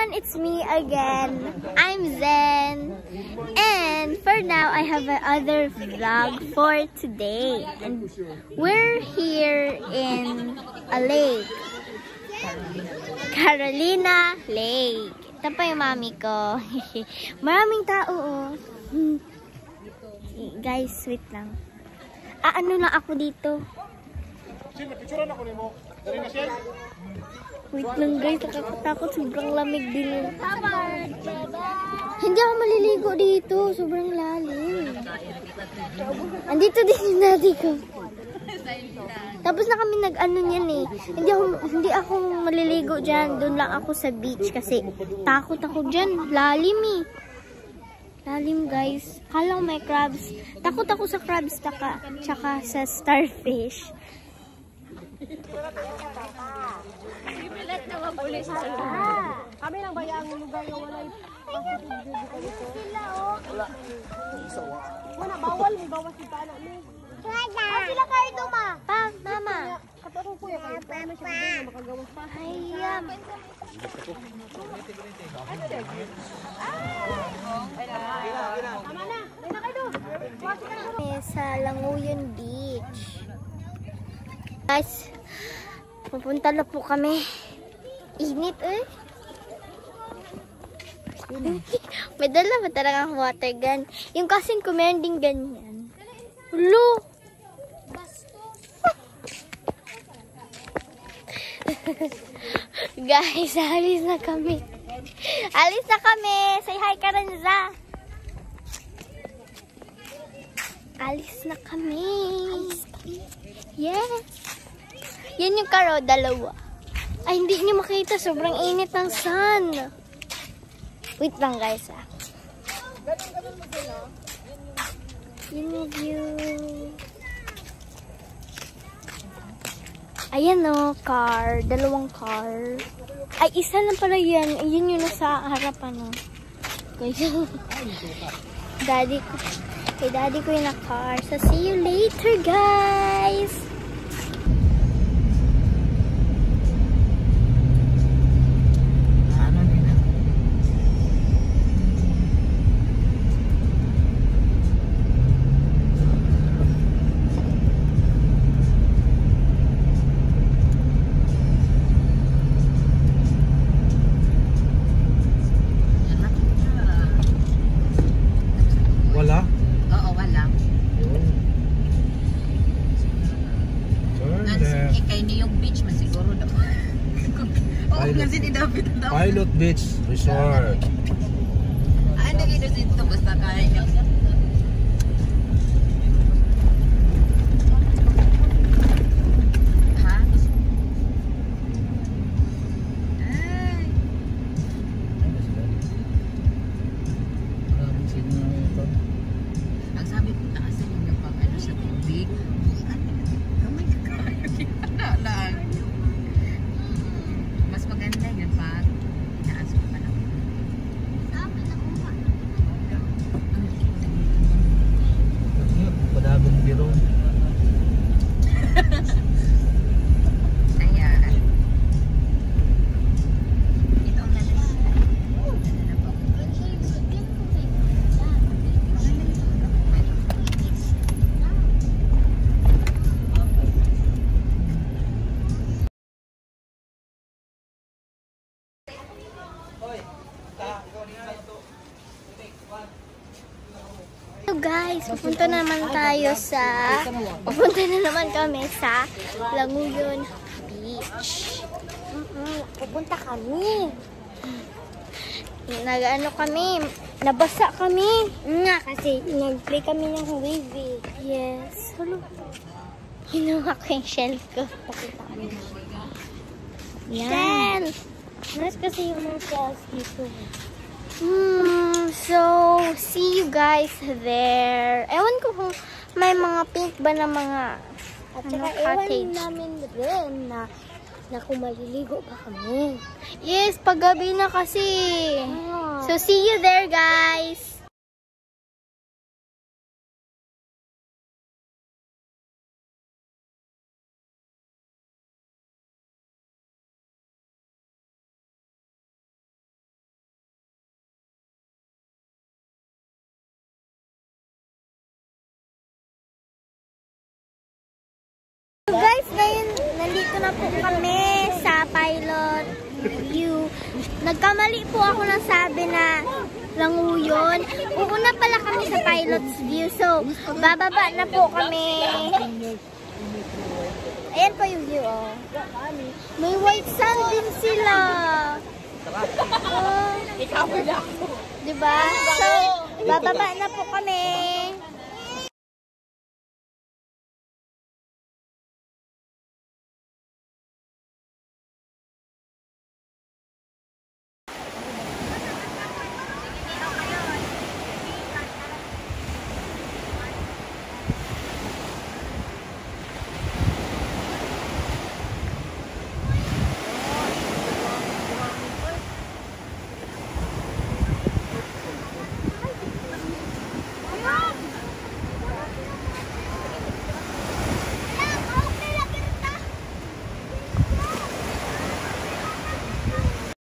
everyone, it's me again. I'm Zen. And for now, I have another vlog for today. And we're here in a lake. Carolina Lake. Ito pa yung mami ko. Maraming tao, oh. Guys, wait lang. Ano lang ako dito? Wait lang guys, nakakatakot. Sobrang lamig din. Hindi ako maliligo dito. Sobrang lalim. Andito din yung daddy ko. Tapos na kami nag-ano niyan eh. Hindi ako maliligo dyan. Doon lang ako sa beach kasi takot ako dyan. Lalim eh. Lalim guys. Kala ko may crabs. Takot ako sa crabs tsaka sa starfish. Kami lang ba yung lugar yung walay sila oh. Wala bawal mo bawas kita anak ni. Sila kayo duma. Mama. Katong kuya kayo pa na siya na makagawas pa. Hayam. Tama na. Dina kayo. Sa Languyon Beach. Guys, pupunta na po kami. Init eh. May dala ba talagang water gun? Yung kasing ko meron din ganyan. Hulo! Guys, alis na kami. Alis na kami. Say hi, Karanza. Alis na kami. Yes. Yan yung karo, dalawa. Ay, hindi nyo makita. Sobrang init ng sun. Wait lang, guys, ah. Yun yung view. Ayan, oh, car. Dalawang car. Ay, isa lang pala yan. Yun yung nasa harapan, oh. Guys, daddy ko. Kay daddy ko yung na-car. So, see you later, guys! Wala? Oo, wala. Kaya niyo yung beach man siguro daw. Oo, kasi ni David daw. Pilot Beach Resort. Ano gino dito basta kaya. Ha? Ay. Ang sabi ko taasan yung nagpapalo sa tubig. Kamay ka kayo. Lang. Mas maganda yun pag inaas ko pa lang. Padagong biro. Ayan. Ito ang lalas. So guys, pupunta na naman kami sa Languyon Beach. Pupunta kami. Nag-ano kami, nabasa kami. Nga kasi nag-play kami ng wave. Yes. Hello. Hinuha ko yung shell ko. Pakita kami. Shell! Mas kasi yung mga shells dito. So, see you guys there. Ewan ko kung may mga pink ba na mga At saka cottage. ewan namin rin na kung maliligo pa kami. Yes, paggabi na kasi. So, see you there guys. na po kami sa pilot view. Nagkamali po ako ng sabi na Languyon. Uuna pala kami sa pilot's view. So, bababa na po kami. Ayan po yung view, oh. May white sand din sila. Oh. Diba? So, bababa na po kami.